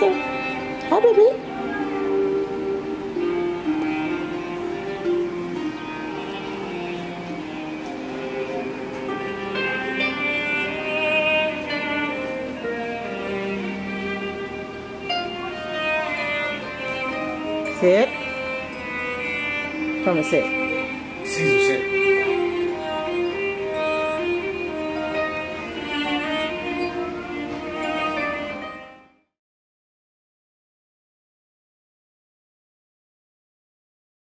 Spencer. Hi, baby. Sit. Come and sit. Caesar,